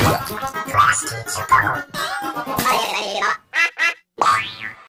詳しく教えてもらえるけど